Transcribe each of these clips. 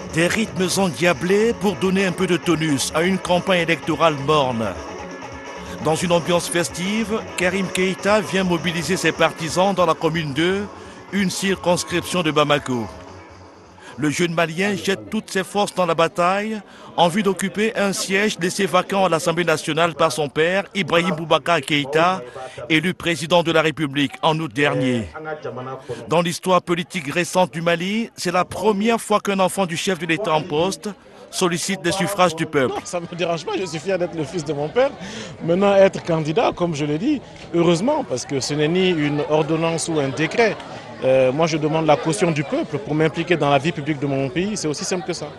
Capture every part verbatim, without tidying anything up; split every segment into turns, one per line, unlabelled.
Des rythmes endiablés pour donner un peu de tonus à une campagne électorale morne. Dans une ambiance festive, Karim Keïta vient mobiliser ses partisans dans la commune deux, une circonscription de Bamako. Le jeune Malien jette toutes ses forces dans la bataille en vue d'occuper un siège laissé vacant à l'Assemblée nationale par son père, Ibrahim Boubacar Keïta, élu président de la République en août dernier. Dans l'histoire politique récente du Mali, c'est la première fois qu'un enfant du chef de l'État en poste sollicite des suffrages du peuple.
Non, ça ne me dérange pas, je suis fier d'être le fils de mon père. Maintenant, être candidat, comme je l'ai dit, heureusement, parce que ce n'est ni une ordonnance ou un décret. Euh, moi, je demande la caution du peuple pour m'impliquer dans la vie publique de mon pays. C'est aussi simple que ça.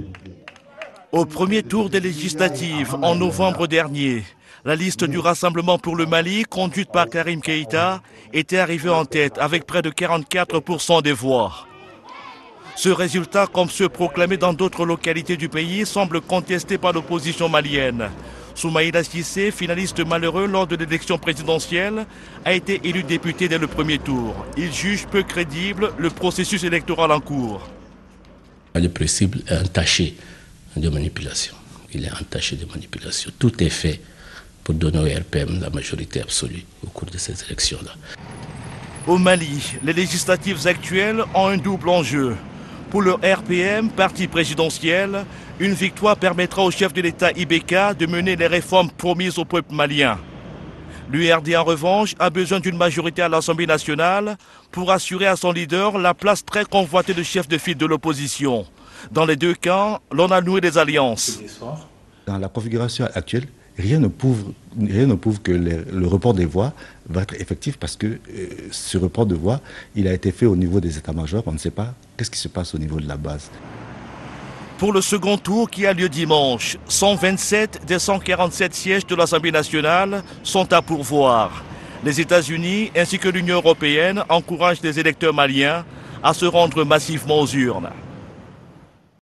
Au premier tour des législatives, en novembre dernier, la liste du Rassemblement pour le Mali, conduite par Karim Keïta, était arrivée en tête avec près de quarante-quatre pour cent des voix. Ce résultat, comme ceux proclamés dans d'autres localités du pays, semble contesté par l'opposition malienne. Soumaïla Cissé, finaliste malheureux lors de l'élection présidentielle, a été élu député dès le premier tour. Il juge peu crédible le processus électoral en cours.
Le principe est entaché de manipulation. Il est entaché de manipulation. Tout est fait pour donner au R P M la majorité absolue au cours de ces élections-là.
Au Mali, les législatives actuelles ont un double enjeu. Pour le R P M, parti présidentiel, une victoire permettra au chef de l'État I B K de mener les réformes promises au peuple malien. L'U R D, en revanche, a besoin d'une majorité à l'Assemblée nationale pour assurer à son leader la place très convoitée de chef de file de l'opposition. Dans les deux camps, l'on a noué des alliances.
Dans la configuration actuelle, rien ne prouve, rien ne prouve que le, le report des voix va être effectif parce que euh, ce report de voix, il a été fait au niveau des états-majors. On ne sait pas qu'est-ce qui se passe au niveau de la base.
Pour le second tour qui a lieu dimanche, cent vingt-sept des cent quarante-sept sièges de l'Assemblée nationale sont à pourvoir. Les États-Unis ainsi que l'Union européenne encouragent les électeurs maliens à se rendre massivement aux urnes.